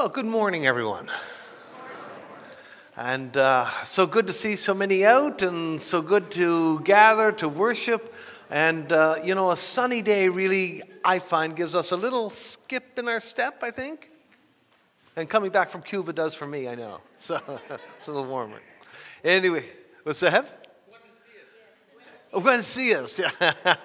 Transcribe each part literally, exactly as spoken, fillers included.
Well, good morning, everyone. And uh, so good to see so many out, and so good to gather to worship. And, uh, you know, a sunny day really, I find, gives us a little skip in our step, I think. And coming back from Cuba does for me, I know. So it's a little warmer. Anyway, what's that? Oh, Buenos yeah.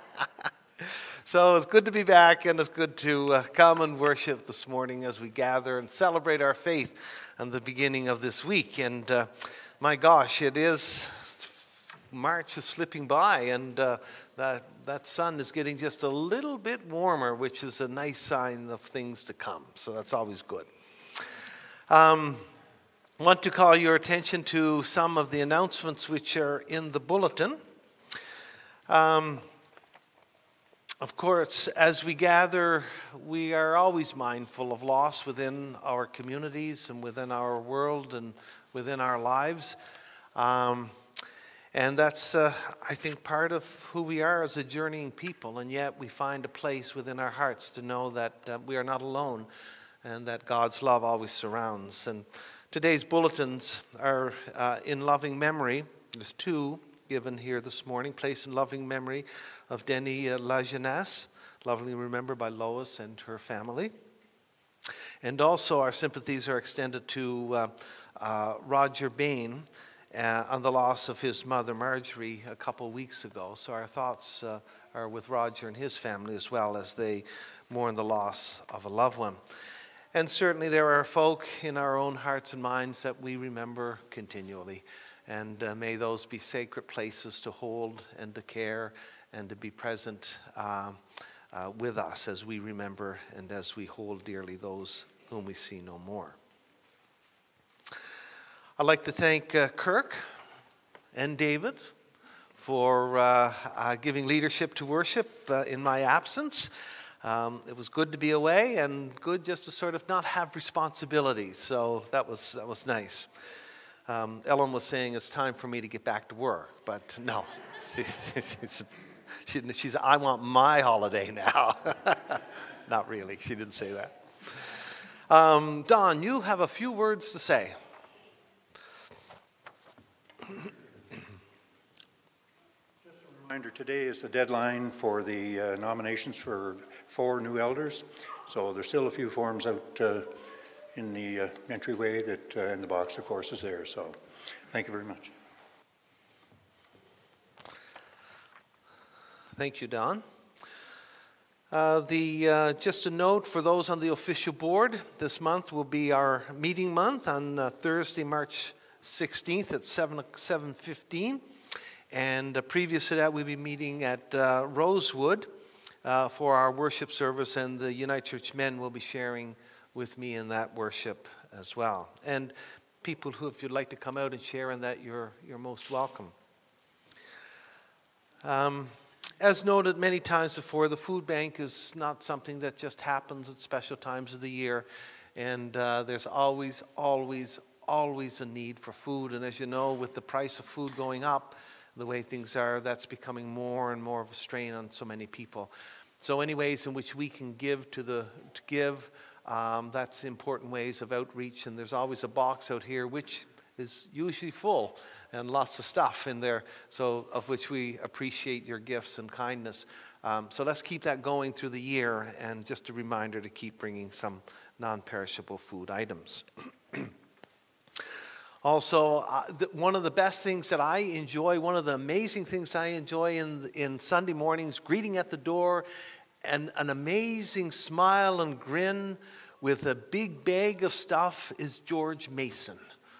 So it's good to be back, and it's good to uh, come and worship this morning as we gather and celebrate our faith and the beginning of this week. And uh, my gosh, it is, March is slipping by, and uh, that, that sun is getting just a little bit warmer, which is a nice sign of things to come. So that's always good. Um, I want to call your attention to some of the announcements which are in the bulletin. Um, Of course, as we gather, we are always mindful of loss within our communities and within our world and within our lives. Um, and that's, uh, I think, part of who we are as a journeying people. And yet we find a place within our hearts to know that uh, we are not alone and that God's love always surrounds. And today's bulletins are uh, in loving memory. There's two given here this morning, placed in loving memory of Denis uh, Lajeunesse, lovingly remembered by Lois and her family. And also our sympathies are extended to uh, uh, Roger Bain uh, on the loss of his mother Marjorie a couple weeks ago. So our thoughts uh, are with Roger and his family as well as they mourn the loss of a loved one. And certainly there are folk in our own hearts and minds that we remember continually. And uh, may those be sacred places to hold and to care and to be present uh, uh, with us as we remember and as we hold dearly those whom we see no more. I'd like to thank uh, Kirk and David for uh, uh, giving leadership to worship uh, in my absence. Um, it was good to be away and good just to sort of not have responsibilities. So that was that was nice. Um, Ellen was saying it's time for me to get back to work, but no, she's, she's, she, she's I want my holiday now. Not really, she didn't say that. Um, Don, you have a few words to say. Just a reminder, today is the deadline for the uh, nominations for four new elders, so there's still a few forms out uh, in the uh, entryway that uh, in the box, of course, is there. So thank you very much. Thank you, Don. Uh, the uh, just a note for those on the official board, this month will be our meeting month on uh, Thursday, March sixteenth at seven fifteen. And uh, previous to that, we'll be meeting at uh, Rosewood uh, for our worship service, and the United Church men will be sharing with me in that worship as well. And people who, if you'd like to come out and share in that, you're, you're most welcome. Um, as noted many times before, the food bank is not something that just happens at special times of the year. And uh, there's always, always, always a need for food. And as you know, with the price of food going up, the way things are, that's becoming more and more of a strain on so many people. So any ways in which we can give to the, to give, Um, that's important ways of outreach, and there's always a box out here which is usually full and lots of stuff in there, so of which we appreciate your gifts and kindness. Um, so let's keep that going through the year, and just a reminder to keep bringing some non-perishable food items. Also, uh, the, one of the best things that I enjoy, one of the amazing things I enjoy in, in Sunday mornings, greeting at the door, and an amazing smile and grin with a big bag of stuff is George Mason.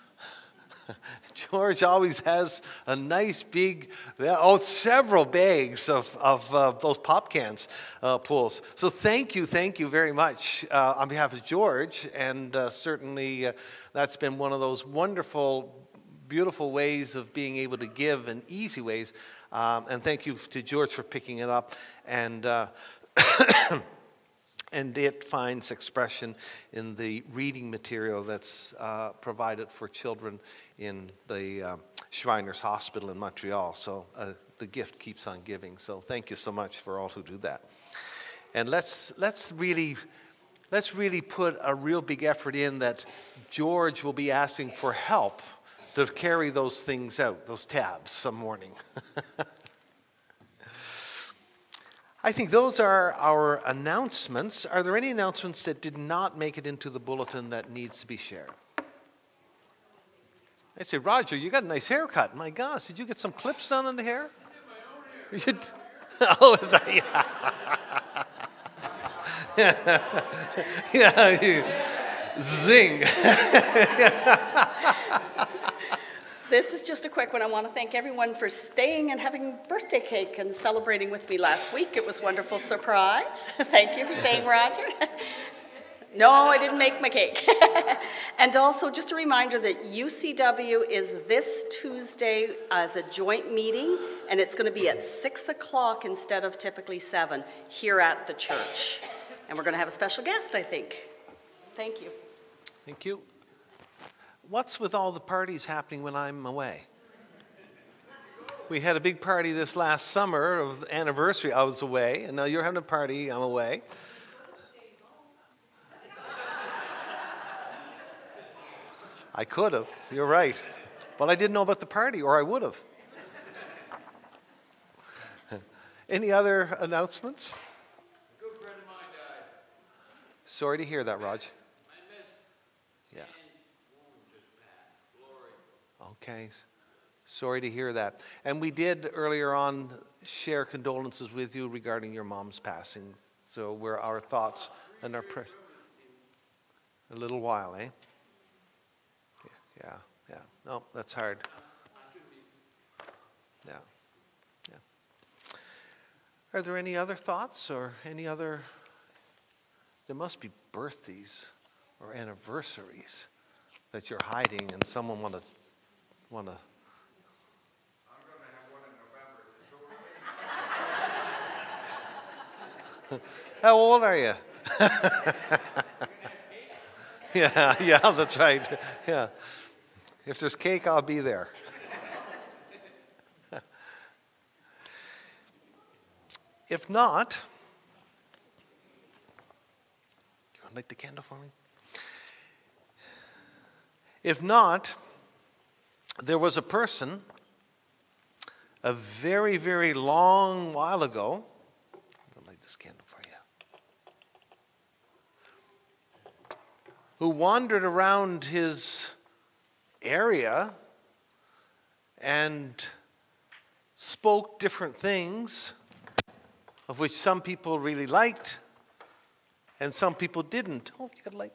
George always has a nice big, oh, several bags of, of uh, those pop cans uh, pulls. So thank you, thank you very much uh, on behalf of George. And uh, certainly uh, that's been one of those wonderful, beautiful ways of being able to give, and easy ways. Um, and thank you to George for picking it up. And uh, and it finds expression in the reading material that's uh, provided for children in the uh, Shriners Hospital in Montreal. So uh, the gift keeps on giving. So thank you so much for all who do that. And let's let's really let's really put a real big effort in that George will be asking for help to carry those things out, those tabs, some morning. I think those are our announcements. Are there any announcements that did not make it into the bulletin that needs to be shared? I say, Roger, you got a nice haircut. My gosh, did you get some clips done in the hair? You should. Oh, is that? Yeah. Yeah. You, zing. This is just a quick one. I want to thank everyone for staying and having birthday cake and celebrating with me last week. It was a wonderful surprise. Thank you for staying, Roger. No, I didn't make my cake. And also, just a reminder that U C W is this Tuesday as a joint meeting, and it's going to be at six o'clock instead of typically seven here at the church. And we're going to have a special guest, I think. Thank you. Thank you. What's with all the parties happening when I'm away? We had a big party this last summer of the anniversary. I was away, and now you're having a party. I'm away. I could have. You're right. But I didn't know about the party, or I would have. Any other announcements? A good friend of mine died. Sorry to hear that, Raj. Yeah. Okay. Sorry to hear that. And we did earlier on share condolences with you regarding your mom's passing. So we're our thoughts and our prayers. A little while, eh? Yeah, yeah. No, that's hard. Yeah, yeah. Are there any other thoughts or any other? There must be birthdays or anniversaries that you're hiding, and someone want to want to. I'm going to have one in November. How old are you? Yeah, yeah, that's right. Yeah. If there's cake, I'll be there. If not, you want to light the candle for me? If not, there was a person a very, very long while ago. I'm going to light this candle for you. Who wandered around his area and spoke different things, of which some people really liked and some people didn't. Oh, you got to light.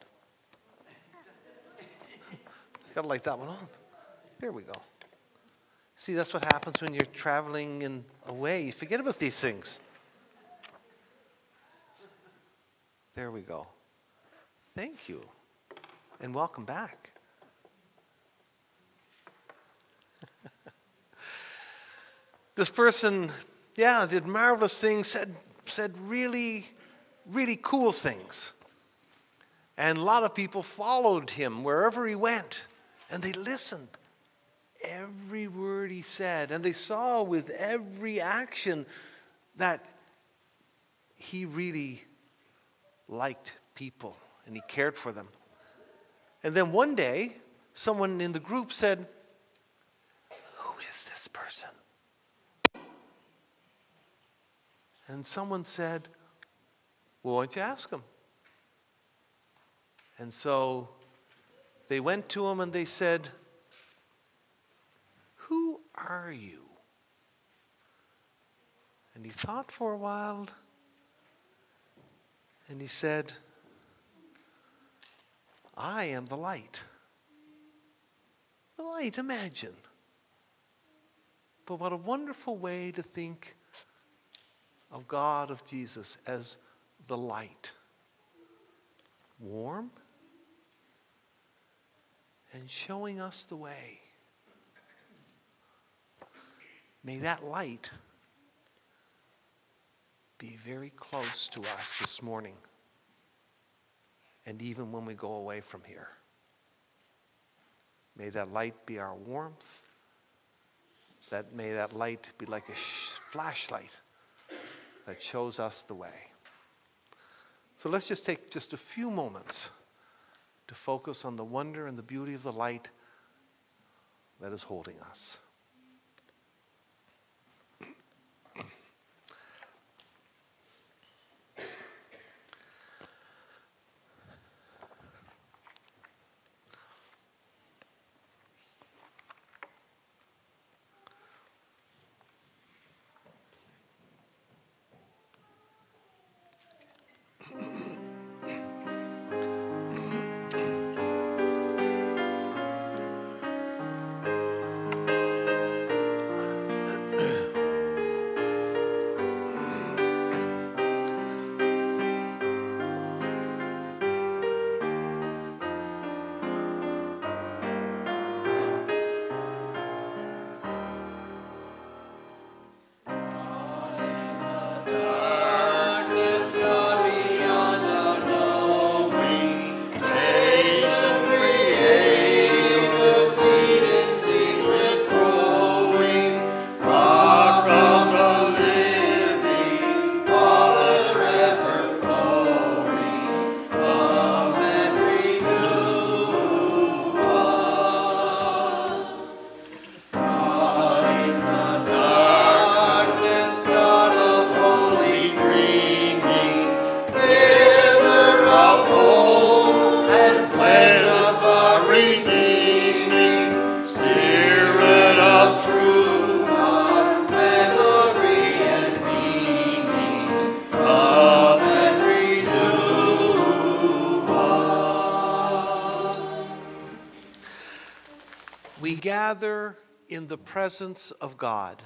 Got to light that one up. Here we go. See, that's what happens when you're traveling and away. You forget about these things. There we go. Thank you. And welcome back. This person, yeah, did marvelous things, said, said really, really cool things. And a lot of people followed him wherever he went, and they listened. Every word he said, and they saw with every action that he really liked people and he cared for them. And then one day, someone in the group said, "Who is this person?" And someone said, "Well, why don't you ask him?" And so they went to him and they said, "Who are you?" And he thought for a while, and he said, "I am the light." The light, imagine. But what a wonderful way to think of God, of Jesus, as the light. Warm and showing us the way. May that light be very close to us this morning, and even when we go away from here. May that light be our warmth. That may that light be like a sh- flashlight that shows us the way. So let's just take just a few moments to focus on the wonder and the beauty of the light that is holding us. Gather in the presence of God.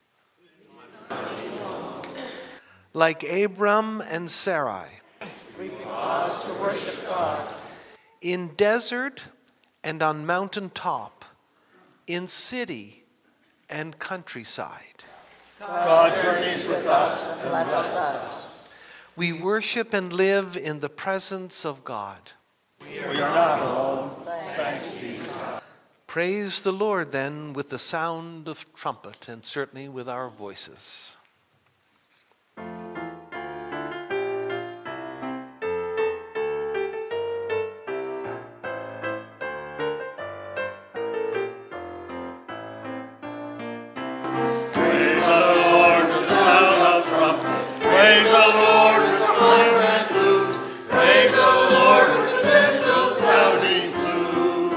Like Abram and Sarai. We pause to worship God. In desert and on mountain top. In city and countryside. God journeys with us and blesses us. We worship and live in the presence of God. We are not alone. Thanks be to God. Praise the Lord, then, with the sound of trumpet, and certainly with our voices. Praise the Lord, the sound of trumpet. Praise the Lord with harp and lute. Praise the Lord with the gentle sounding flute.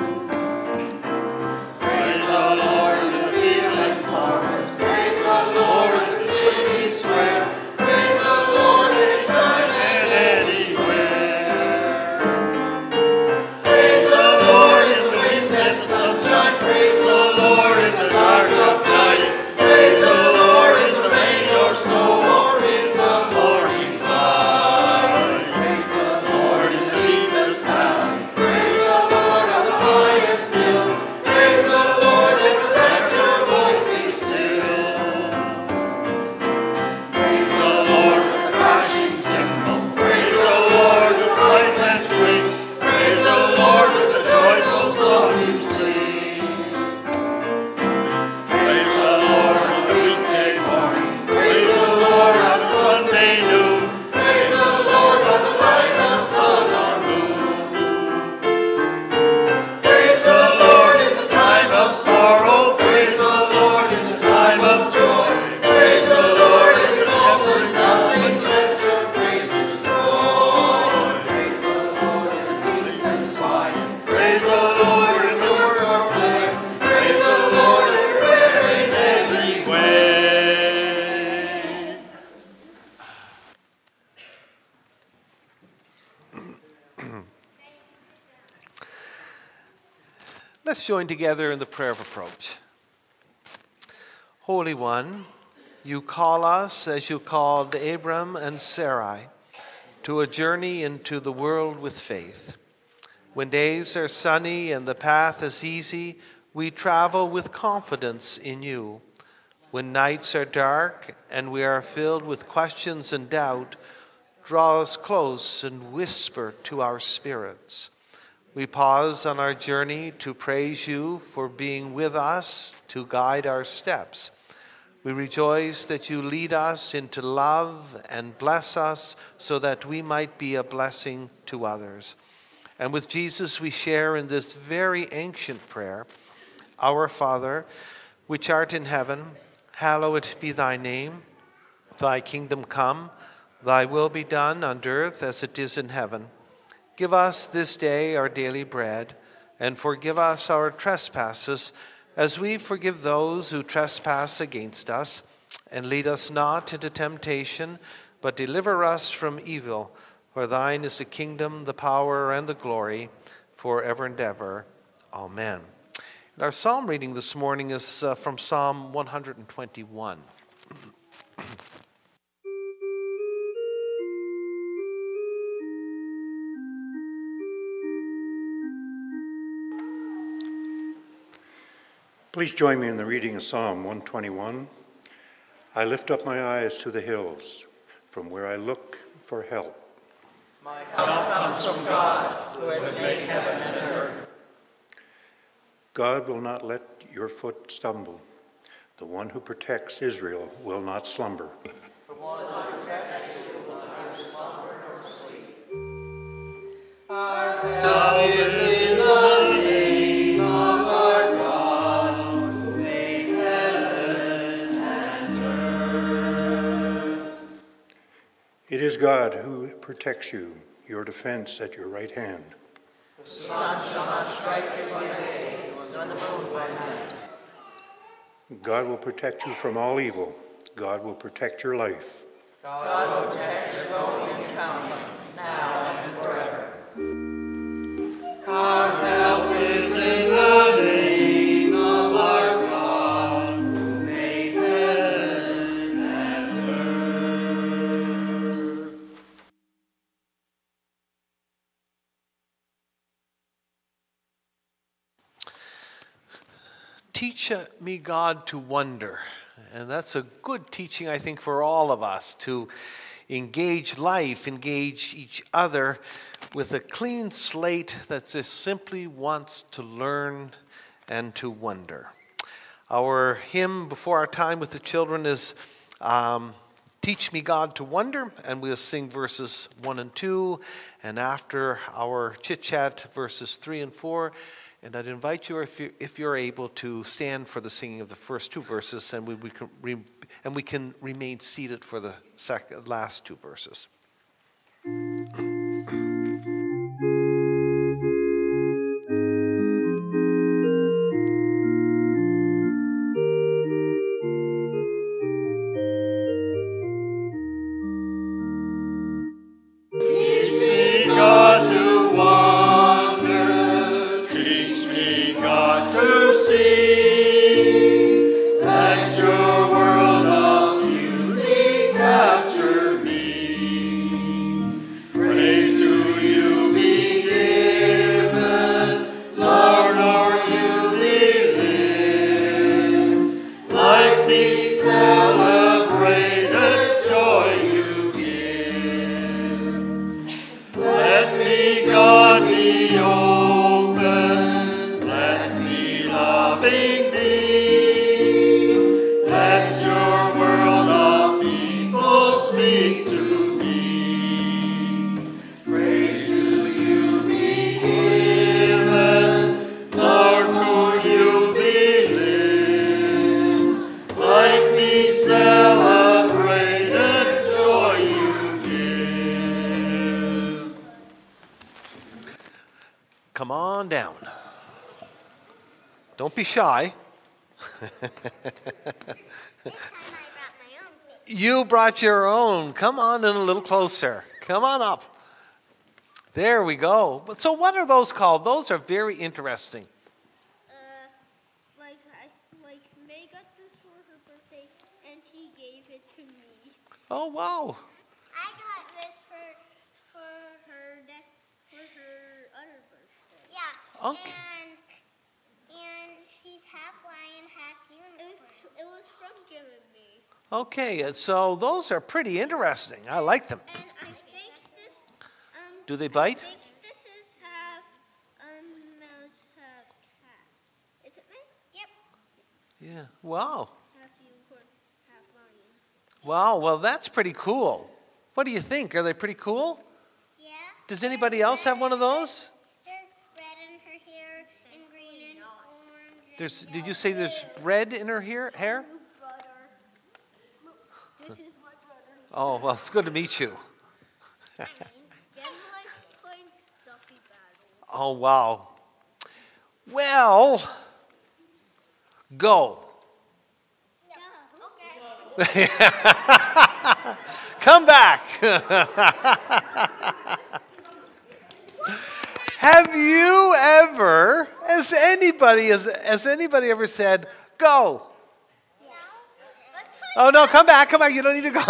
Praise the Lord in the field and forest. Praise the Lord in the city square. Praise the Lord anytime and anywhere. Praise the Lord in the wind and sunshine. Praise the Lord in the dark of night. Praise the Lord in the rain or snow or in the morning light. Praise the Lord in the deepest valley. Praise the Lord on the highest hill. Praise the Lord, never let your voice be still. Praise the Lord with the crashing cymbal. Praise the Lord with pipe and string. Praise the Lord with the joyful song you sing. Praise the Lord on the weekday morning. Praise the Lord on Sunday noon. Praise the Lord by the light of sun or moon. Praise the Lord in the time of sorrow. Praise the Lord in the time of joy. Praise the Lord if you're offered nothing, let your praise destroy. Praise the Lord in the peace and quiet. Praise the Lord in the work or play. Praise the Lord everywhere in every way. Let's join together in the prayer of approach. Holy One, you call us as you called Abram and Sarai to a journey into the world with faith. When days are sunny and the path is easy, we travel with confidence in you. When nights are dark and we are filled with questions and doubt, draw us close and whisper to our spirits. We pause on our journey to praise you for being with us to guide our steps. We rejoice that you lead us into love and bless us so that we might be a blessing to others. And with Jesus we share in this very ancient prayer, Our Father, which art in heaven, hallowed be thy name. Thy kingdom come, thy will be done on earth as it is in heaven. Give us this day our daily bread, and forgive us our trespasses, as we forgive those who trespass against us. And lead us not into temptation, but deliver us from evil. For thine is the kingdom, the power, and the glory, forever and ever. Amen. And our psalm reading this morning is uh, from Psalm one hundred twenty-one. Please join me in the reading of Psalm one twenty-one. I lift up my eyes to the hills, from where I look for help. My help comes from God, who has made heaven and earth. God will not let your foot stumble. The one who protects Israel will not slumber. The one who protects you will neither slumber nor sleep. Our help is in the name of our God, who made heaven and earth. It is God who protects you, your defense at your right hand. The sun shall not strike you by day, nor the moon by night. God will protect you from all evil. God will protect your life. God will protect your going and coming, now and forever. Our help is in the name of our God, who made heaven and earth. Teach me, God, to wonder. And that's a good teaching, I think, for all of us, to engage life, engage each other with a clean slate that just simply wants to learn and to wonder. Our hymn before our time with the children is um, Teach Me, God, to Wonder, and we'll sing verses one and two, and after our chit-chat, verses three and four. And I'd invite you, if, you, if you're able, to stand for the singing of the first two verses, and we, we can re, and we can remain seated for the second, last two verses. Teach me, God, to wonder. Teach me, God, to see. Let your world of beauty capture me. Praise to you be given, Lord, for you we live. Life be celebrated, joy you give. Let me, God, be open, let me loving be. Let your world of people speak to me. Praise to you be given, Lord, for you we live. Life be celebrated, joy you give. Come on down. Don't be shy. You brought your own. Come on in a little closer. Come on up. There we go. So what are those called? Those are very interesting. Uh, like I like May got this for her birthday, and she gave it to me. Oh, wow. I got this for for her next for her other birthday. Yeah. Okay. And and she's half lion, half unicorn. It was, it was from Jim and me. Okay, and so those are pretty interesting. I like them. And I think this. Um, Do they bite? I think this is half um mouse, half cat. Is it me? Yep. Yeah. Wow. Half unicorn. Wow, well, that's pretty cool. What do you think? Are they pretty cool? Yeah. Does anybody else have one of those? There's red in her hair, and green and orange. and There's. Did yellow. you say there's red in her hair? hair? Brother. This is my brother. Oh, well, it's good to meet you. Jen likes playing stuffy battles. Oh, wow. Well, go. Yeah. Okay. Come back. Have you ever, has anybody, has, has anybody ever said, go? No. Let's Oh, no, come back, come back. You don't need to go.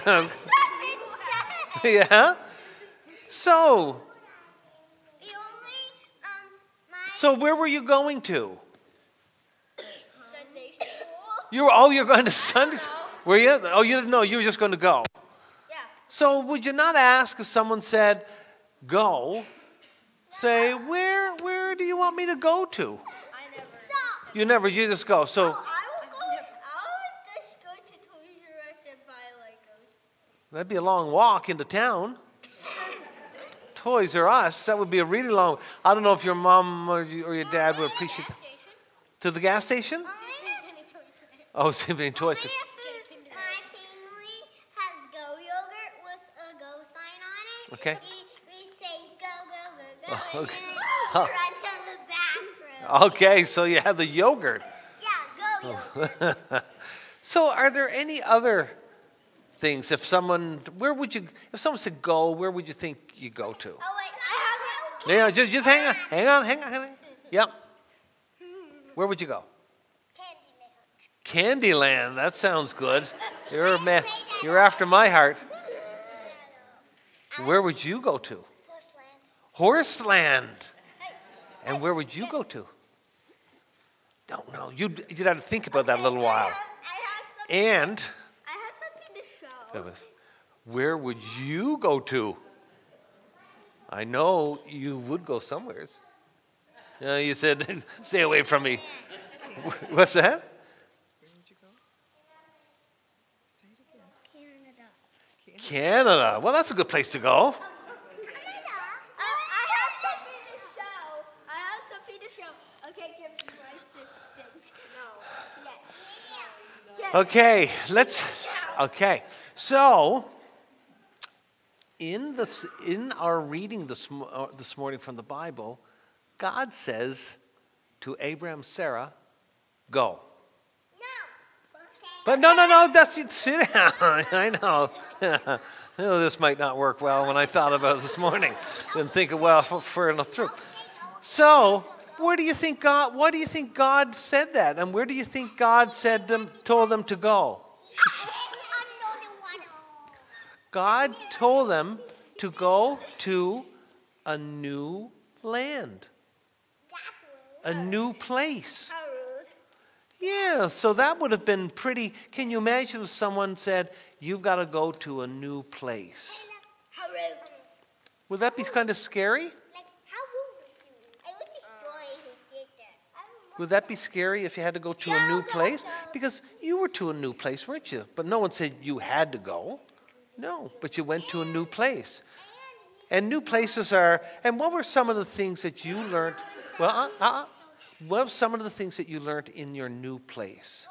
Yeah? So, The only, um, my so where were you going to? Sunday school. You were, oh, you're going to Sunday school. Were you? Oh, you didn't know. You were just going to go. Yeah. So would you not ask if someone said, go, say, where where do you want me to go to? I never. So, You never, you just go. So, I will go, I will just go to Toys R Us and buy Legos. that'd be a long walk into town. Toys R Us, that would be a really long, I don't know if your mom or, you, or your dad would appreciate that. To the gas station? Oh, see if any toys. My family has Go yogurt with a Go sign on it. Okay. We, we say Go, Go, Go, Go, Oh, and okay. then Huh. we run to the bathroom. Okay, so you have the yogurt. Yeah, Go yogurt. So are there any other things, if someone, where would you, if someone said go, where would you think you go to? Oh, wait, I have Yeah, just, just hang on, hang on, hang on, hang on. Yep. Where would you go? Candyland. Candyland, that sounds good. You're a man, you're after my heart. Where would you go to? Horseland. Horseland. And where would you go to? Don't know. You'd, you'd have to think about that a little while. I have, I have something, And I have something to show. that was, where would you go to? I know you would go somewheres. Yeah, you said, stay away from me. What's that? Canada. Canada. Well, that's a good place to go. Canada. Uh, I have something to show. I have something to show. Okay, give me my assistant. No. Yes. Okay, let's, okay. So, in, the, in our reading this, mo- uh, this morning from the Bible, God says to Abraham, Sarah, go. No. But no, no, no, that's it. Sit down. I know. Oh, this might not work well when I thought about it this morning. Didn't think it well for, for enough through. So, where do you think God, what do you think God said that? And where do you think God said them, told them to go? God told them to go to a new land, a new place. Yeah, so that would have been pretty. Can you imagine if someone said, you've got to go to a new place? Would that be kind of scary? Would that be scary if you had to go to a new place? Because you were to a new place, weren't you? But no one said you had to go. No, but you went to a new place. And new places are, and what were some of the things that you learned? Well, uh, uh, what were some of the things that you learned in your new place?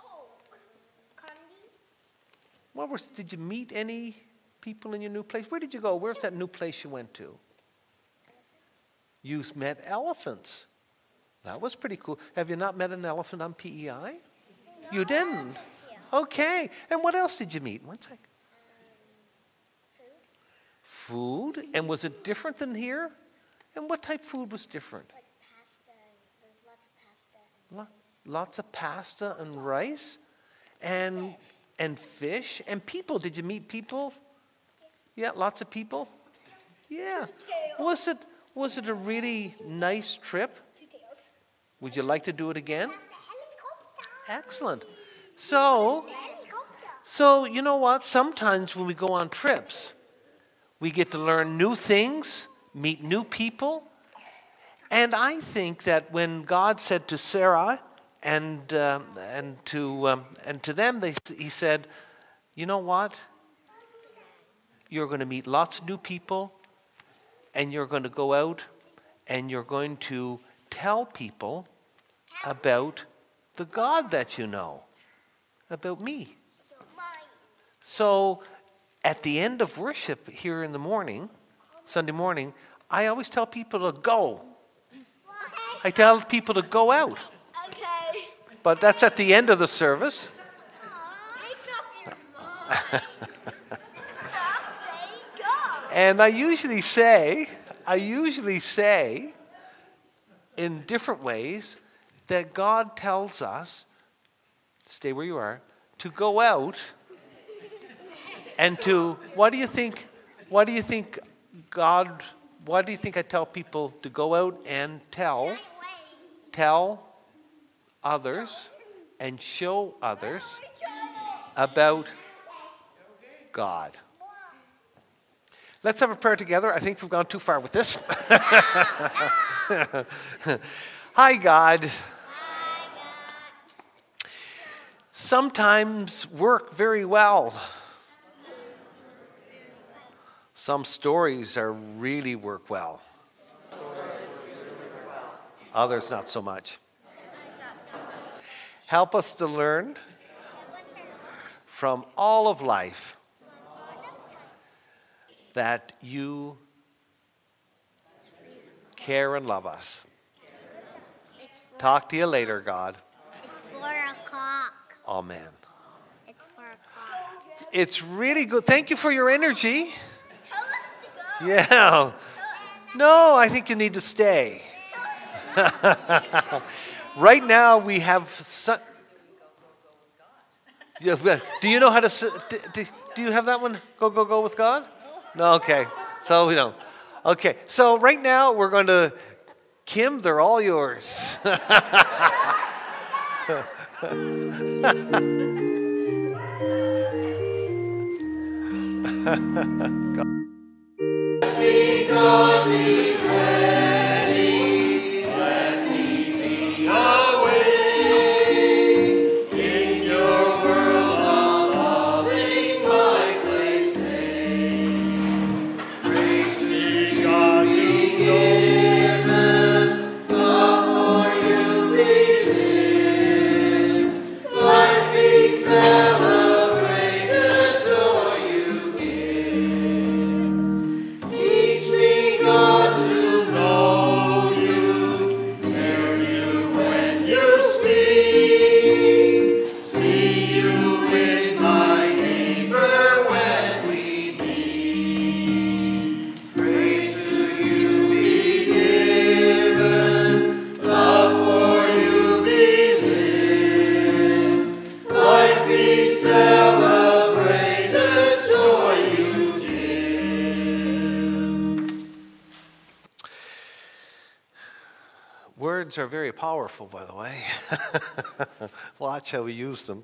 What were, did you meet any people in your new place? Where did you go? Where's that new place you went to? You met elephants. That was pretty cool. Have you not met an elephant on P E I? You didn't? Okay. And what else did you meet? One sec. Food. And was it different than here? And what type of food was different? Like pasta. There's lots of pasta. Lo- Lots of pasta and rice and and fish and people. Did you meet people? Yeah, lots of people. Yeah. Was it was it a really nice trip? Would you like to do it again? Excellent. So, so you know what? Sometimes when we go on trips, we get to learn new things, meet new people. And I think that when God said to Sarah and um, and to um, and to them, they, He said, you know what? You're going to meet lots of new people, and you're going to go out and you're going to tell people about the God that you know, about me. So at the end of worship here in the morning, Sunday morning, I always tell people to go. I tell people to go out. Okay. But that's at the end of the service. Stop saying go. And I usually say, I usually say in different ways that God tells us, stay where you are, to go out and to, what do you think, what do you think God, what do you think I tell people to go out and tell, tell others and show others about God? Let's have a prayer together. I think we've gone too far with this. Hi, God. Sometimes work very well. Some stories are really work well. Others not so much. Help us to learn from all of life that you care and love us. Talk to you later, God. It's four o'clock. Amen. It's four o'clock. It's really good. Thank you for your energy. Tell us to go. Yeah. No, I think you need to stay. Right now we have. Su- do you know how to? Do, do you have that one? Go, go, go with God? No. Okay. So we don't. Okay. So right now we're going to. Kim, they're all yours. Be God, be ready, let me be awake. In your world of loving my place take. Praise to God, be given, love for you be lived, life be celebrated, joy you give. Teach me, God, to know you, hear you when you speak, see you in my neighbor when we meet. Praise to you be given, love for you be lived, life be celebrated, joy you give. Words are very powerful, by the way. Watch how we use them.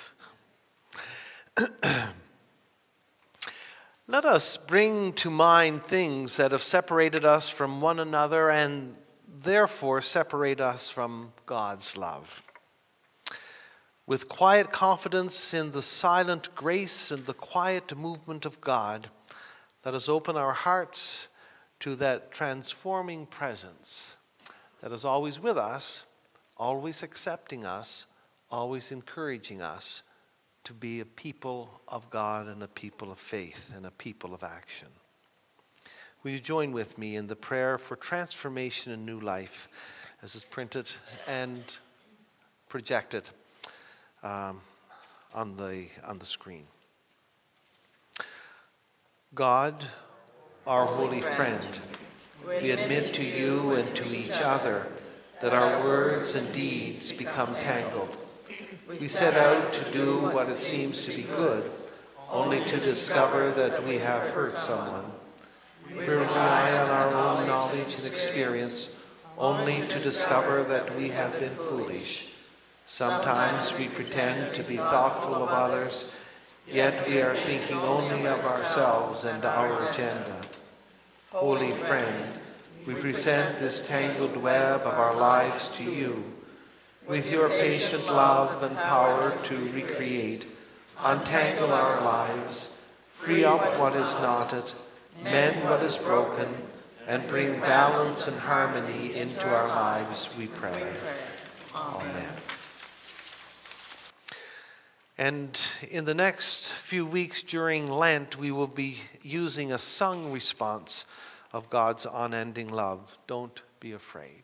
Let us bring to mind things that have separated us from one another and therefore separate us from God's love. With quiet confidence in the silent grace and the quiet movement of God, let us open our hearts to that transforming presence that is always with us, always accepting us, always encouraging us to be a people of God and a people of faith and a people of action. Will you join with me in the prayer for transformation and new life as is printed and projected um, on the, on the screen? God, our holy friend, we admit to you and to each other that our words and deeds become tangled. We set out to do what it seems to be good, only to discover that we have hurt someone. We rely on our own knowledge and experience, only to discover that we have been foolish. Sometimes we pretend to be thoughtful of others, yet we are thinking only of ourselves and our agenda. Holy friend, we present this tangled web of our lives to you. With your patient love and power to recreate, untangle our lives, free up what is knotted, mend what is broken, and bring balance and harmony into our lives, we pray. Amen. And in the next few weeks during Lent, we will be using a sung response of God's unending love. Don't be afraid.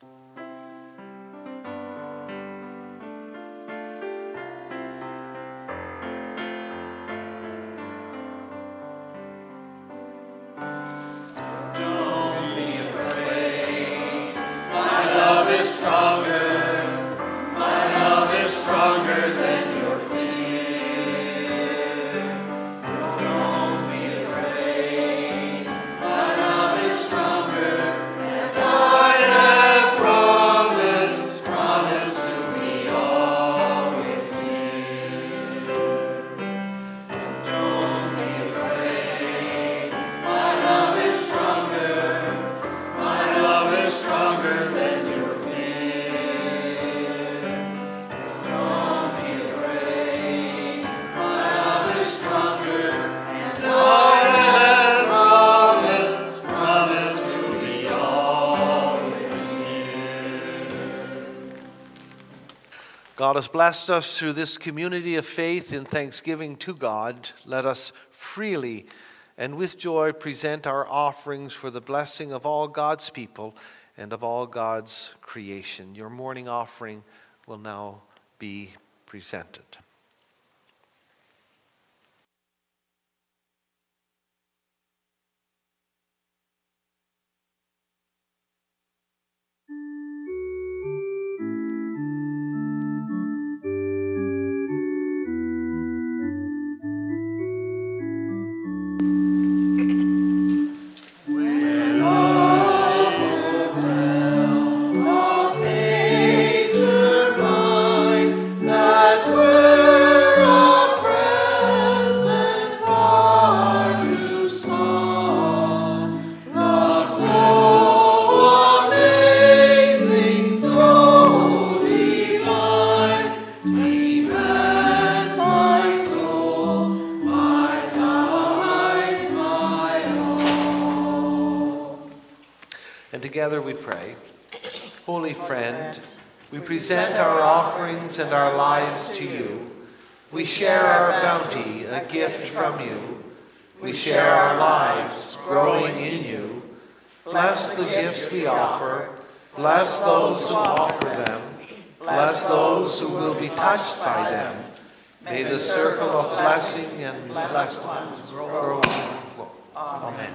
Don't be afraid. My love is stronger. My love is stronger than your fear. Don't be afraid. My love is stronger, and I have promised, promised to be always near. Don't be afraid. My love is stronger. My love is stronger than your fear. Don't be afraid. My love is stronger, and I have promised, promised to be always near. God has blessed us through this community of faith in thanksgiving to God. Let us freely and with joy present our offerings for the blessing of all God's people and of all God's creation. Your morning offering will now be presented. When all is well of nature mine, that were a present far too small. Love so amazing, so divine, demands my soul, my life, my all. And together we pray. Holy friend, we present our offerings and our lives to you. We share our bounty, a gift from you. We share our lives, growing in you. Bless the gifts we offer. Bless those who offer them. Bless those who will be touched by them. May the circle of blessing and blessed ones grow. Amen.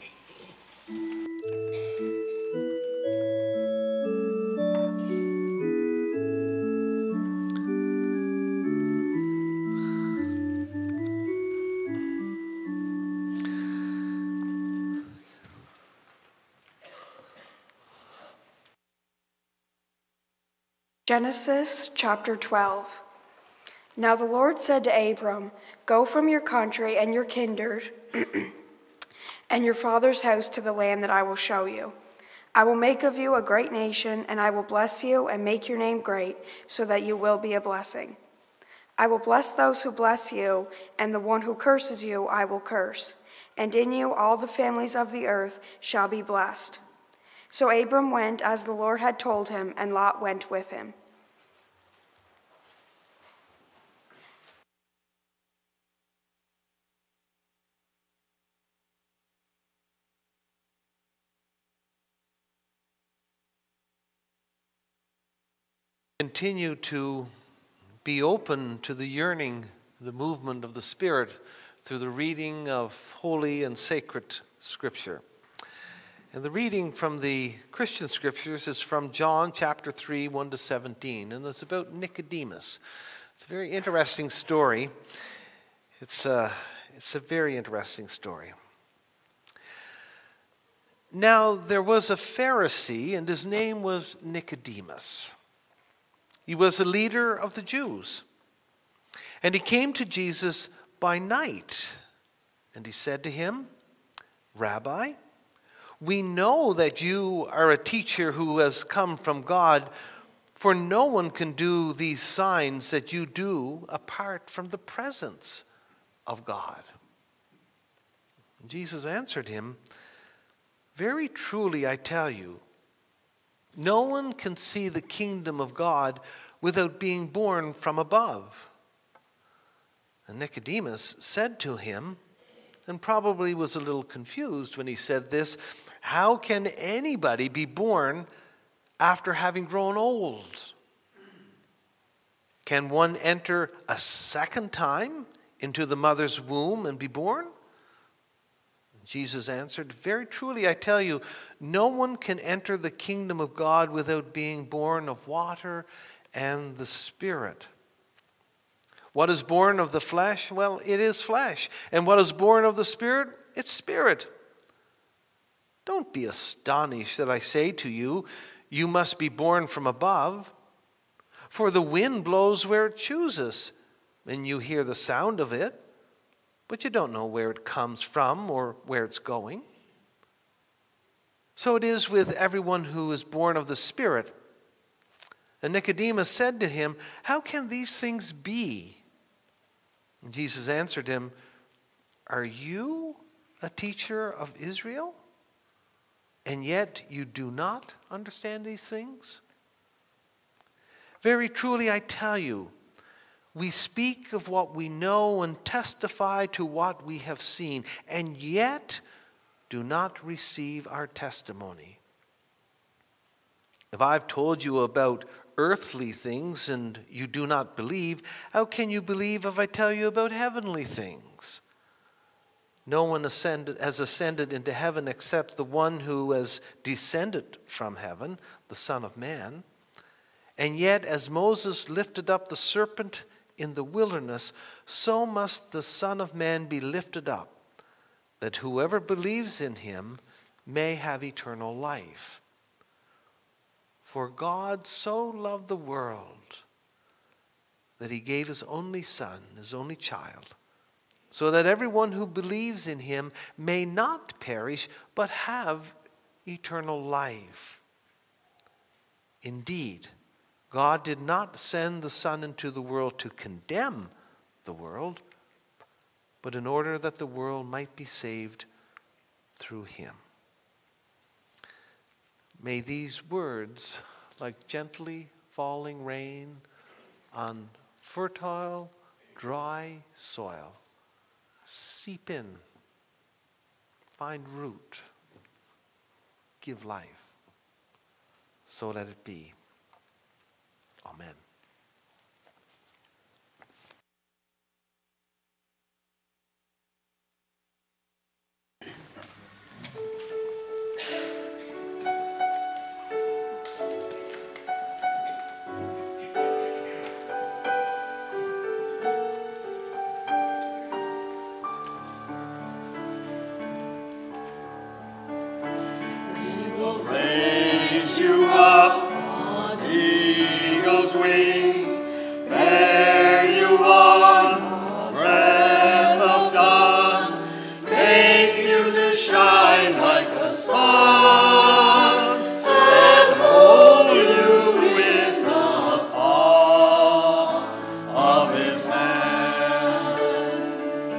Genesis chapter twelve. Now the Lord said to Abram, "Go from your country and your kindred and your father's house to the land that I will show you. I will make of you a great nation, and I will bless you and make your name great, so that you will be a blessing. I will bless those who bless you, and the one who curses you I will curse. And in you all the families of the earth shall be blessed." So Abram went as the Lord had told him, and Lot went with him. Continue to be open to the yearning, the movement of the Spirit through the reading of holy and sacred Scripture. And the reading from the Christian Scriptures is from John chapter three, one to seventeen, and it's about Nicodemus. It's a very interesting story. It's a, it's a very interesting story. Now there was a Pharisee, and his name was Nicodemus. He was a leader of the Jews. And he came to Jesus by night, and he said to him, "Rabbi, we know that you are a teacher who has come from God, For no one can do these signs that you do apart from the presence of God." Jesus answered him, "Very truly I tell you, no one can see the kingdom of God without being born from above." And Nicodemus said to him, and probably was a little confused when he said this, "How can anybody be born after having grown old? Can one enter a second time into the mother's womb and be born?" Jesus answered, "Very truly I tell you, no one can enter the kingdom of God without being born of water and the Spirit. What is born of the flesh? Well, it is flesh. And what is born of the Spirit? It's spirit. Don't be astonished that I say to you, you must be born from above. For the wind blows where it chooses, and you hear the sound of it, but you don't know where it comes from or where it's going. So it is with everyone who is born of the Spirit." And Nicodemus said to him, "How can these things be?" And Jesus answered him, "Are you a teacher of Israel? And yet you do not understand these things? Very truly I tell you, we speak of what we know and testify to what we have seen, and yet do not receive our testimony. If I've told you about earthly things and you do not believe, how can you believe if I tell you about heavenly things? No one ascended, has ascended into heaven except the one who has descended from heaven, the Son of Man. And yet, as Moses lifted up the serpent in the wilderness, so must the Son of Man be lifted up, that whoever believes in him may have eternal life. For God so loved the world that he gave his only Son, his only child, so that everyone who believes in him may not perish, but have eternal life. Indeed, God did not send the Son into the world to condemn the world, but in order that the world might be saved through him. May these words, like gently falling rain on fertile, dry soil, seep in, find root, give life. So let it be. Amen. Wings, bear you on, breath of dawn, make you to shine like the sun, and hold you in the palm of his hand.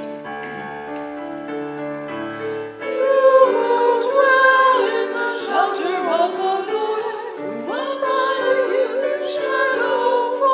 You will dwell in the shelter of the Lord, who will hide you, shadow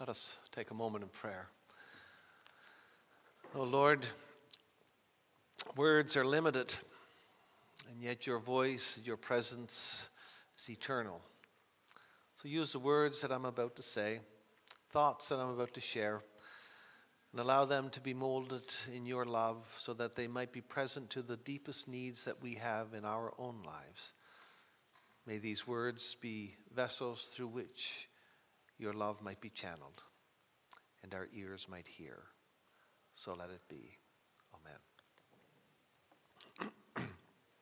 Let us take a moment in prayer. Oh Lord, words are limited, and yet your voice, your presence is eternal. So use the words that I'm about to say, thoughts that I'm about to share, and allow them to be molded in your love so that they might be present to the deepest needs that we have in our own lives. May these words be vessels through which your love might be channeled and our ears might hear. So let it be. Amen.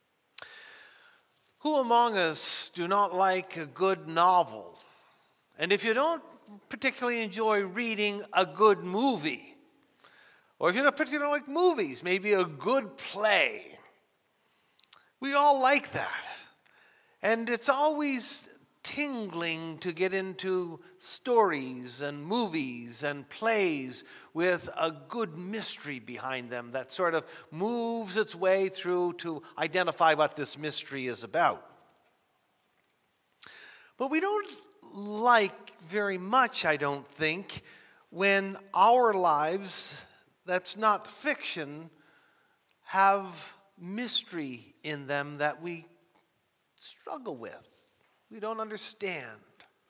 Who among us do not like a good novel? And if you don't particularly enjoy reading a good movie, or if you don't particularly like movies, maybe a good play, we all like that. And it's always tingling to get into stories and movies and plays with a good mystery behind them that sort of moves its way through to identify what this mystery is about. But we don't like very much, I don't think, when our lives, that's not fiction, have mystery in them that we struggle with. We don't understand.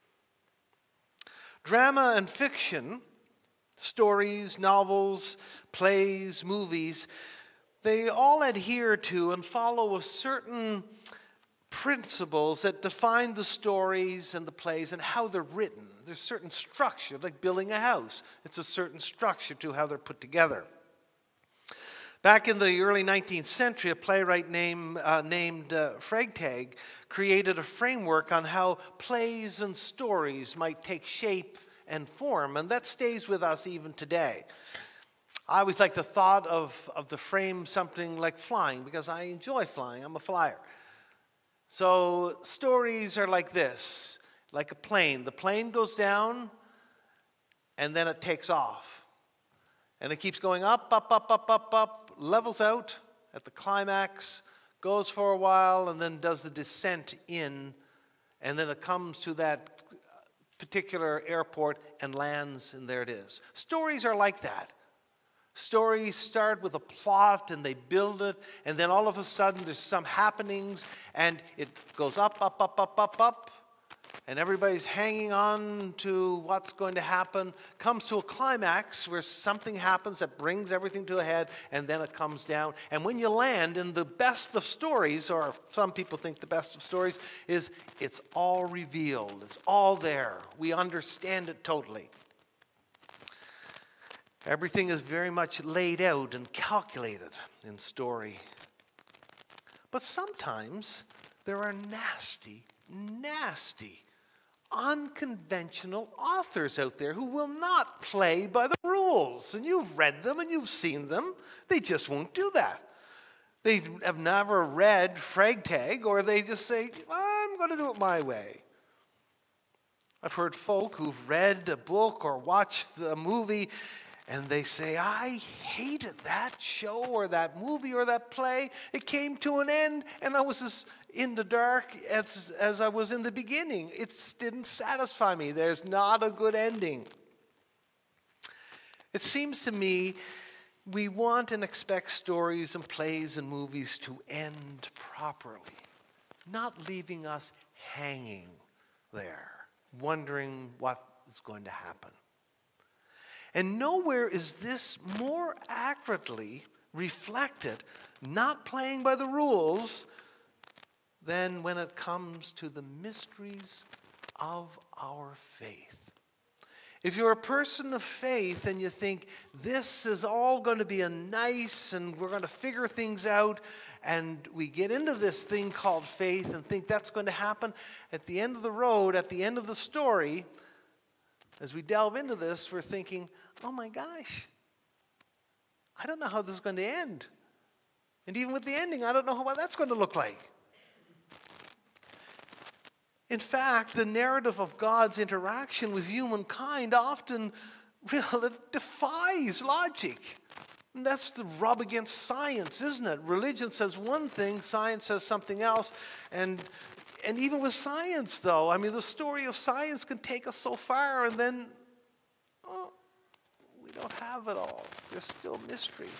Drama and fiction, stories, novels, plays, movies, they all adhere to and follow a certain principles that define the stories and the plays and how they're written. There's certain structure, like building a house. It's a certain structure to how they're put together. Back in the early nineteenth century, a playwright named, uh, named uh, Freytag created a framework on how plays and stories might take shape and form, and that stays with us even today. I always like the thought of, of the frame something like flying, because I enjoy flying. I'm a flyer. So stories are like this, like a plane. The plane goes down, and then it takes off. And it keeps going up, up, up, up, up, up, levels out at the climax, goes for a while, and then does the descent in, and then it comes to that particular airport and lands, and there it is. Stories are like that. Stories start with a plot, and they build it, and then all of a sudden there's some happenings, and it goes up, up, up, up, up, up, and everybody's hanging on to what's going to happen, comes to a climax where something happens that brings everything to a head, and then it comes down. And when you land in the best of stories, or some people think the best of stories, is it's all revealed. It's all there. We understand it totally. Everything is very much laid out and calculated in story. But sometimes there are nasty, nasty, unconventional authors out there who will not play by the rules. And you've read them and you've seen them. They just won't do that. They have never read Freytag, or they just say, I'm going to do it my way. I've heard folk who've read a book or watched a movie, and they say, I hated that show or that movie or that play. It came to an end, and I was as in the dark as, as I was in the beginning. It didn't satisfy me. There's not a good ending. It seems to me we want and expect stories and plays and movies to end properly, not leaving us hanging there, wondering what is going to happen. And nowhere is this more accurately reflected, not playing by the rules, than when it comes to the mysteries of our faith. If you're a person of faith and you think this is all going to be a nice and we're going to figure things out, and we get into this thing called faith and think that's going to happen, at the end of the road, at the end of the story, as we delve into this, we're thinking, oh my gosh, I don't know how this is going to end. And even with the ending, I don't know what that's going to look like. In fact, the narrative of God's interaction with humankind often really it defies logic. And that's the rub against science, isn't it? Religion says one thing, science says something else. And, and even with science, though, I mean, the story of science can take us so far, and then don't have it all. There's still mystery.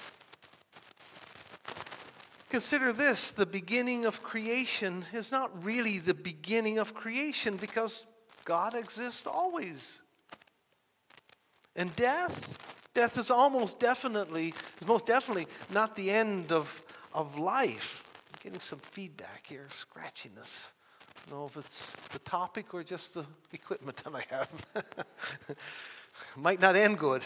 Consider this, the beginning of creation is not really the beginning of creation because God exists always. And death, death is almost definitely, is most definitely not the end of, of life. I'm getting some feedback here, scratchiness. I don't know if it's the topic or just the equipment that I have. Might not end good.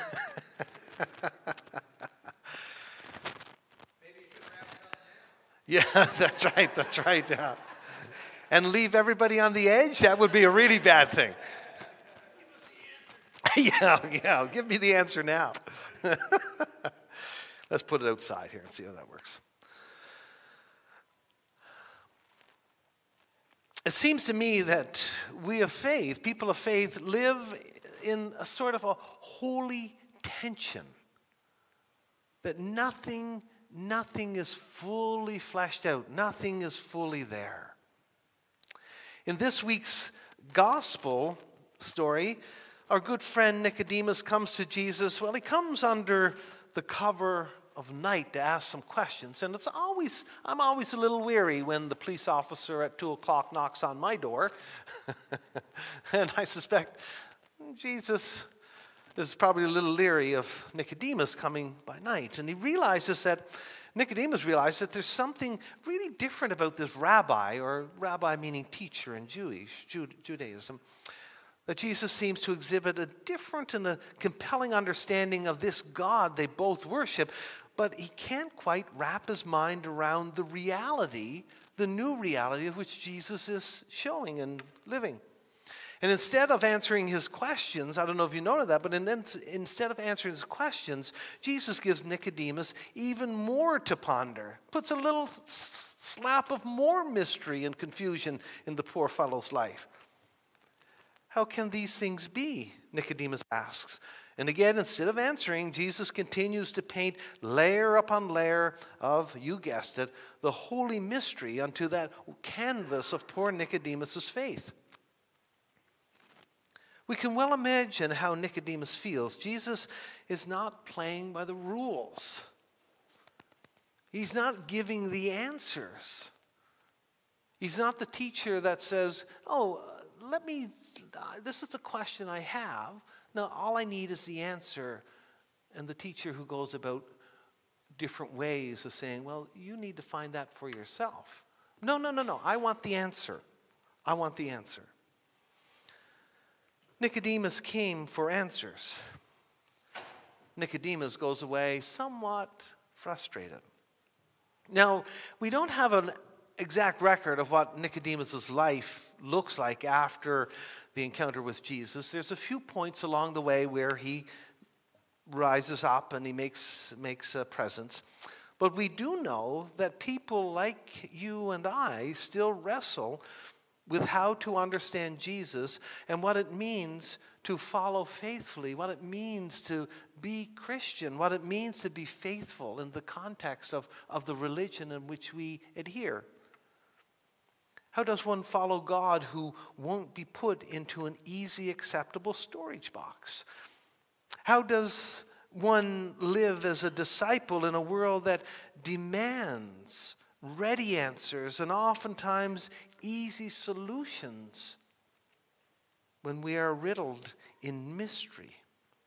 Yeah, that's right, that's right. Yeah. And leave everybody on the edge? That would be a really bad thing. yeah, yeah, give me the answer now. Let's put it outside here and see how that works. It seems to me that we of faith, people of faith, live in a sort of a holy tension. That nothing Nothing is fully fleshed out. Nothing is fully there. In this week's gospel story, our good friend Nicodemus comes to Jesus. Well, he comes under the cover of night to ask some questions. And it's always, I'm always a little weary when the police officer at two o'clock knocks on my door. And I suspect Jesus is probably a little leery of Nicodemus coming by night. And he realizes that, Nicodemus realizes that there's something really different about this rabbi, or rabbi meaning teacher in Jewish, Judaism, that Jesus seems to exhibit a different and a compelling understanding of this God they both worship, but he can't quite wrap his mind around the reality, the new reality of which Jesus is showing and living. And instead of answering his questions, I don't know if you noted that, but in, instead of answering his questions, Jesus gives Nicodemus even more to ponder, puts a little slap of more mystery and confusion in the poor fellow's life. How can these things be? Nicodemus asks. And again, instead of answering, Jesus continues to paint layer upon layer of, you guessed it, the holy mystery onto that canvas of poor Nicodemus's faith. We can well imagine how Nicodemus feels. Jesus is not playing by the rules. He's not giving the answers. He's not the teacher that says, oh, let me, this is a question I have. Now, all I need is the answer. And the teacher who goes about different ways of saying, well, you need to find that for yourself. No, no, no, no. I want the answer. I want the answer. Nicodemus came for answers. Nicodemus goes away somewhat frustrated. Now, we don't have an exact record of what Nicodemus' life looks like after the encounter with Jesus. There's a few points along the way where he rises up and he makes, makes a presence. But we do know that people like you and I still wrestle with how to understand Jesus and what it means to follow faithfully, what it means to be Christian, what it means to be faithful in the context of, of the religion in which we adhere. How does one follow God who won't be put into an easy, acceptable storage box? How does one live as a disciple in a world that demands ready answers and oftentimes easy solutions when we are riddled in mystery?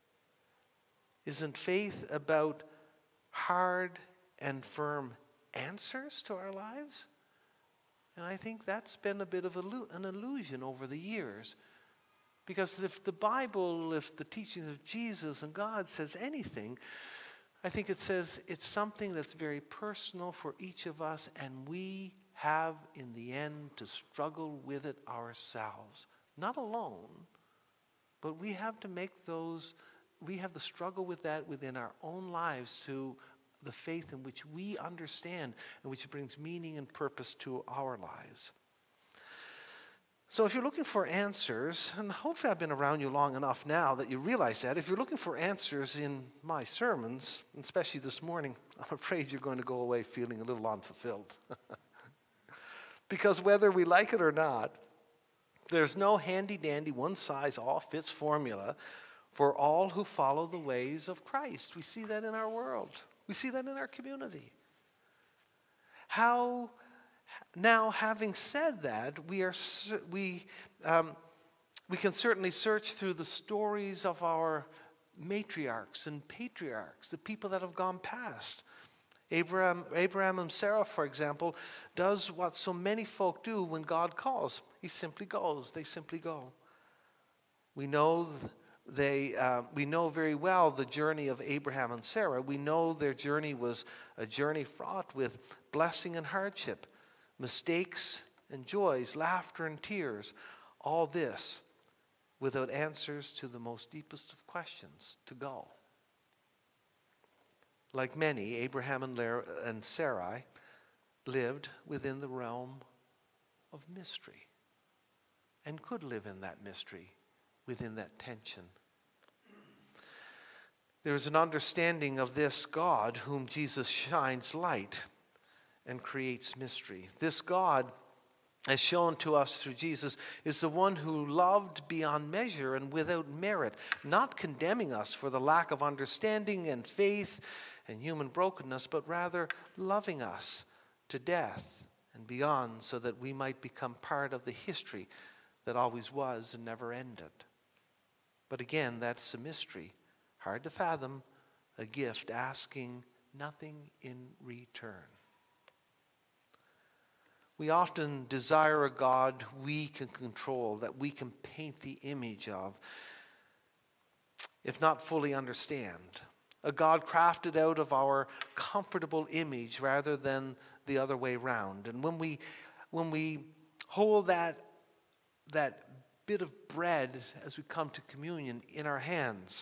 Isn't faith about hard and firm answers to our lives? And I think that's been a bit of an illusion over the years. Because if the Bible, if the teachings of Jesus and God says anything, I think it says it's something that's very personal for each of us, and we have in the end to struggle with it ourselves. Not alone, but we have to make those, we have to struggle with that within our own lives to the faith in which we understand and which brings meaning and purpose to our lives. So if you're looking for answers, and hopefully I've been around you long enough now that you realize that, if you're looking for answers in my sermons, especially this morning, I'm afraid you're going to go away feeling a little unfulfilled. Because whether we like it or not, there's no handy-dandy, one-size-all-fits formula for all who follow the ways of Christ. We see that in our world. We see that in our community. How, now, having said that, we are we um, we can certainly search through the stories of our matriarchs and patriarchs, the people that have gone past. Abraham, Abraham and Sarah, for example, does what so many folk do when God calls. He simply goes. They simply go. We know they. Uh, we know very well the journey of Abraham and Sarah. We know their journey was a journey fraught with blessing and hardship, mistakes and joys, laughter and tears. All this without answers to the most deepest of questions, to go. Like many, Abraham and, Lar- and Sarai lived within the realm of mystery and could live in that mystery, within that tension. There is an understanding of this God whom Jesus shines light and creates mystery. This God, as shown to us through Jesus, is the one who loved beyond measure and without merit, not condemning us for the lack of understanding and faith and human brokenness, but rather loving us to death and beyond, so that we might become part of the history that always was and never ended. But again, that's a mystery, hard to fathom, a gift asking nothing in return. We often desire a God we can control, that we can paint the image of, if not fully understand. A God crafted out of our comfortable image rather than the other way round. And when we when we hold that, that bit of bread as we come to communion in our hands,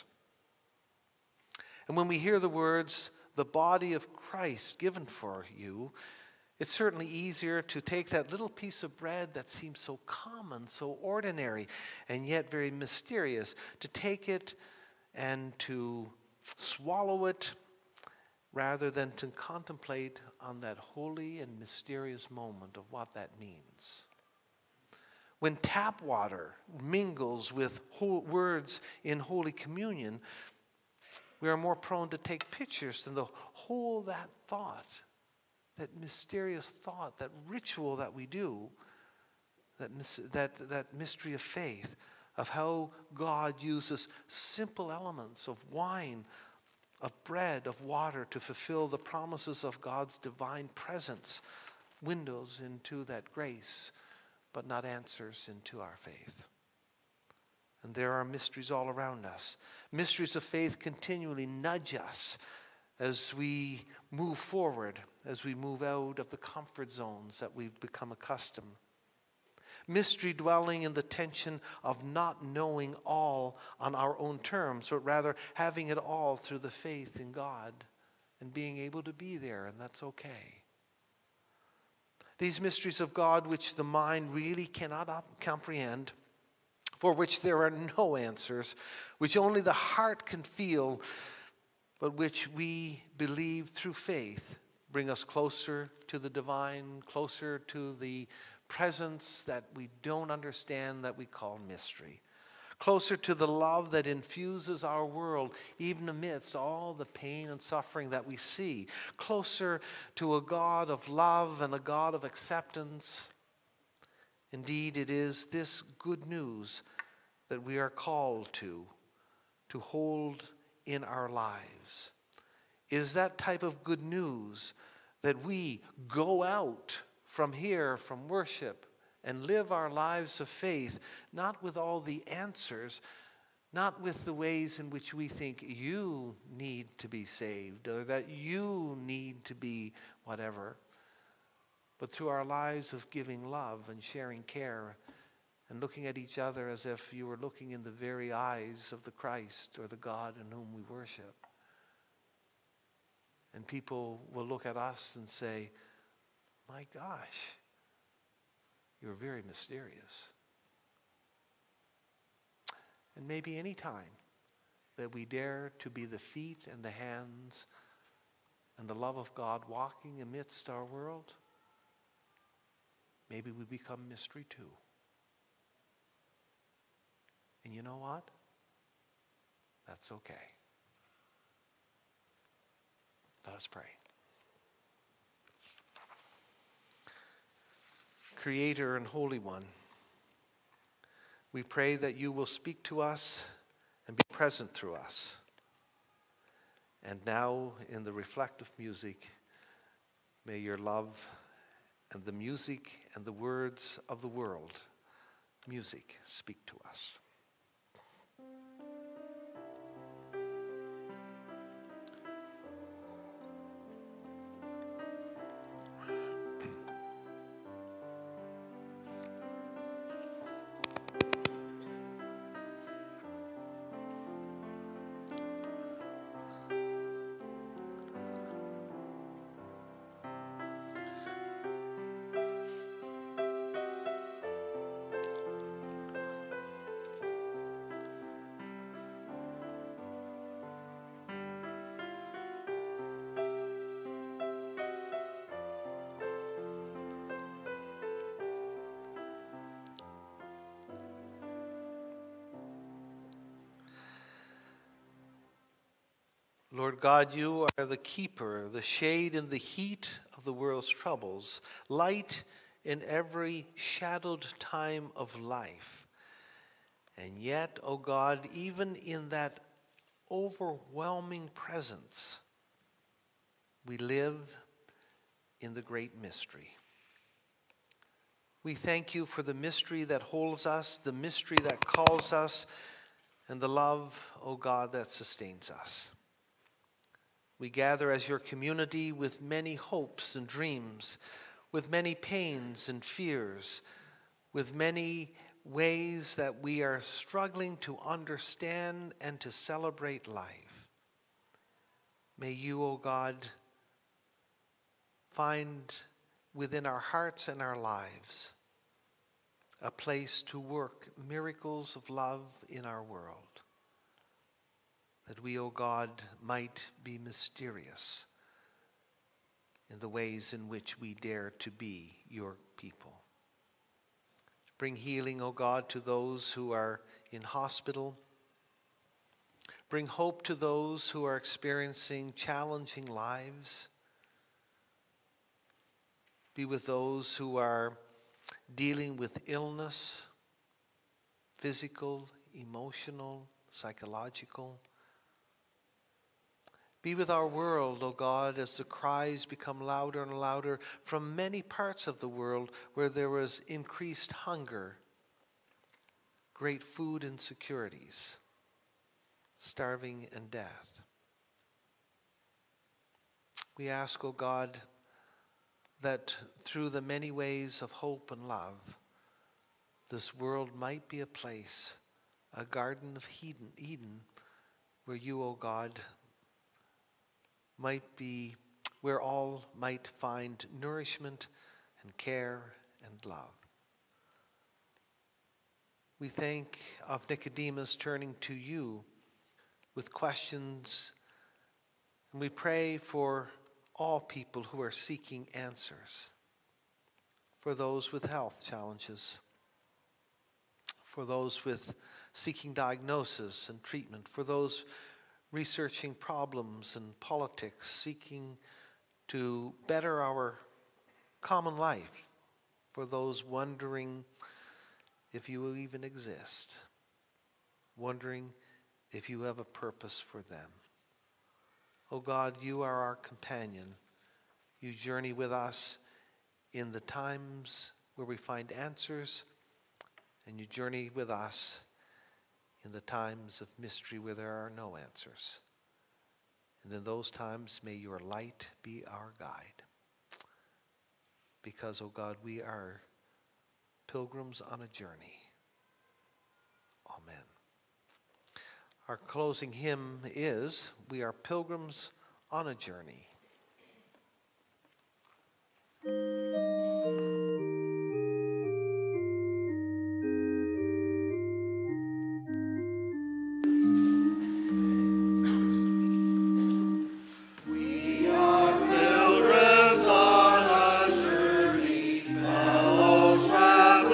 and when we hear the words, the body of Christ given for you, it's certainly easier to take that little piece of bread that seems so common, so ordinary, and yet very mysterious, to take it and to swallow it rather than to contemplate on that holy and mysterious moment of what that means. When tap water mingles with whole words in Holy Communion, we are more prone to take pictures than to hold that thought, that mysterious thought, that ritual that we do, that, that, that mystery of faith, of how God uses simple elements of wine, of bread, of water to fulfill the promises of God's divine presence, windows into that grace, but not answers into our faith. And there are mysteries all around us. Mysteries of faith continually nudge us as we move forward, as we move out of the comfort zones that we've become accustomed. Mystery dwelling in the tension of not knowing all on our own terms, but rather having it all through the faith in God and being able to be there, and that's okay. These mysteries of God which the mind really cannot op- comprehend, for which there are no answers, which only the heart can feel, but which we believe through faith, bring us closer to the divine, closer to the presence that we don't understand, that we call mystery. Closer to the love that infuses our world, even amidst all the pain and suffering that we see. Closer to a God of love and a God of acceptance. Indeed, it is this good news that we are called to, to hold in our lives. It is that type of good news that we go out from here, from worship, and live our lives of faith, not with all the answers, not with the ways in which we think you need to be saved or that you need to be whatever, but through our lives of giving love and sharing care and looking at each other as if you were looking in the very eyes of the Christ or the God in whom we worship. And people will look at us and say, my gosh, you're very mysterious. And maybe any time that we dare to be the feet and the hands and the love of God walking amidst our world, maybe we become mystery too. And you know what? That's okay. Let us pray. Creator and Holy One, we pray that you will speak to us and be present through us. And now in the reflective music, may your love and the music and the words of the world, music, speak to us. Lord God, you are the keeper, the shade in the heat of the world's troubles, light in every shadowed time of life. And yet, O God, even in that overwhelming presence, we live in the great mystery. We thank you for the mystery that holds us, the mystery that calls us, and the love, O God, that sustains us. We gather as your community with many hopes and dreams, with many pains and fears, with many ways that we are struggling to understand and to celebrate life. May you, O God, find within our hearts and our lives a place to work miracles of love in our world. That we, O God, might be mysterious in the ways in which we dare to be your people. Bring healing, O God, to those who are in hospital. Bring hope to those who are experiencing challenging lives. Be with those who are dealing with illness, physical, emotional, psychological. Be with our world, O God, as the cries become louder and louder from many parts of the world where there is increased hunger, great food insecurities, starving and death. We ask, O God, that through the many ways of hope and love, this world might be a place, a garden of Eden, Eden where you, O God, might be, where all might find nourishment and care and love. We think of Nicodemus turning to you with questions, and we pray for all people who are seeking answers, for those with health challenges, for those with seeking diagnosis and treatment, for those researching problems and politics, seeking to better our common life, for those wondering if you even exist, wondering if you have a purpose for them. Oh God, you are our companion. You journey with us in the times where we find answers, and you journey with us in the times of mystery where there are no answers. And in those times, may your light be our guide. Because, oh God, we are pilgrims on a journey. Amen. Our closing hymn is, We Are Pilgrims on a Journey.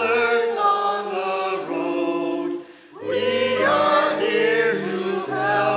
Help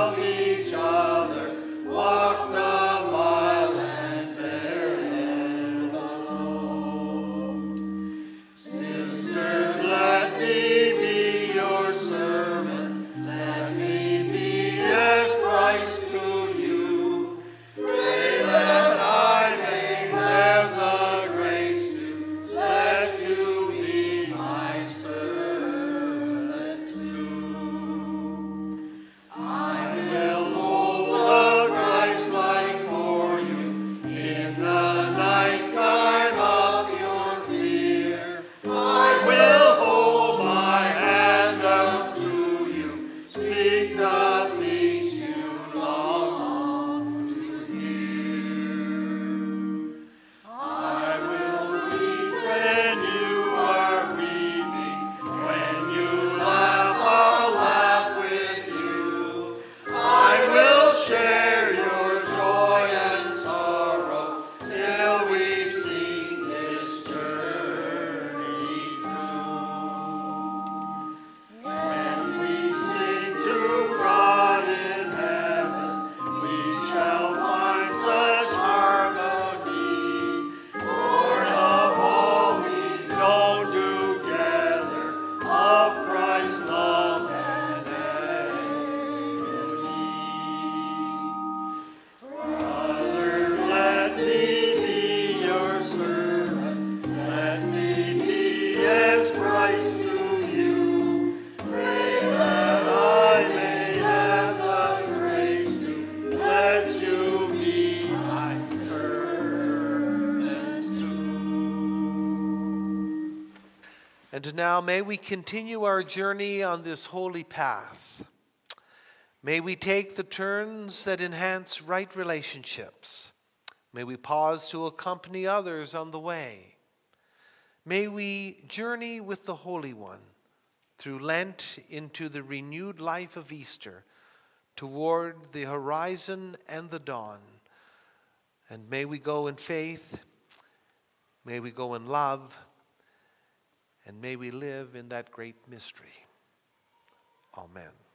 And now may we continue our journey on this holy path. May we take the turns that enhance right relationships. May we pause to accompany others on the way. May we journey with the Holy One through Lent into the renewed life of Easter, toward the horizon and the dawn. And may we go in faith, may we go in love, and may we live in that great mystery. Amen.